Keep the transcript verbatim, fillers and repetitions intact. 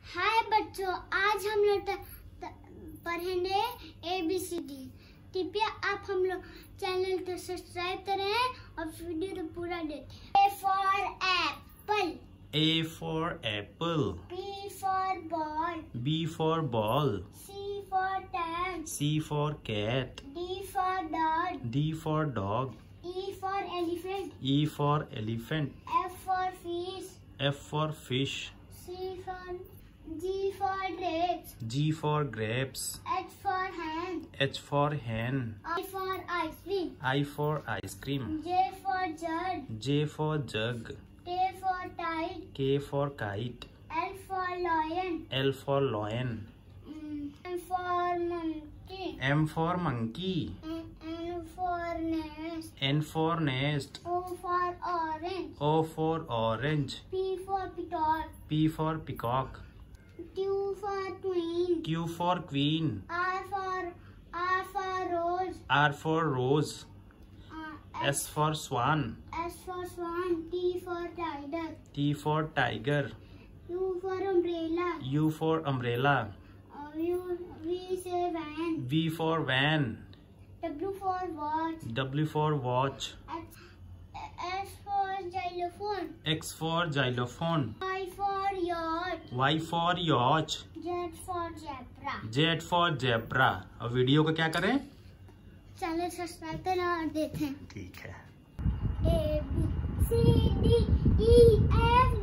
हाय बच्चों, आज हम लोग पढ़ेंगे ए बी सी डी। कृपया आप हम लोग चैनल को सब्सक्राइब करें और वीडियो को पूरा देखें। A for apple, A for apple. B for ball, B for ball. C for cat, C for cat. D for dog, D for dog. E for elephant, E for elephant. F for fish, F for fish. C for G for grapes, G for grapes. H for hen, H for hen. I for ice cream, I for ice cream. J for jug, J for jug. K for kite, K for kite. L for lion, L for lion. mm, M for monkey, M for monkey. N for nest, N for nest. O for orange, O for orange. P for peacock, P for peacock. Q for queen, Q for queen. R for R for rose, R for rose. uh, S for swan. S for swan, T for tiger, T for tiger. U for umbrella, U for umbrella. uh, U, V say van, V for van. W for watch, W for watch. X, S for xylophone, X for xylophone. Y for yacht, Y for yacht. Z for zebra। Z for zebra। और video को क्या करें? Channel subscribe करें और देखें। ठीक है। A B C D E F